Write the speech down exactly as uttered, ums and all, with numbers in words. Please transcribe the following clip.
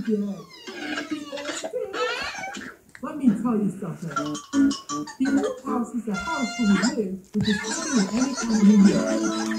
dead. Let me tell you something. The old house is a house where we live, which is only in any kind of media.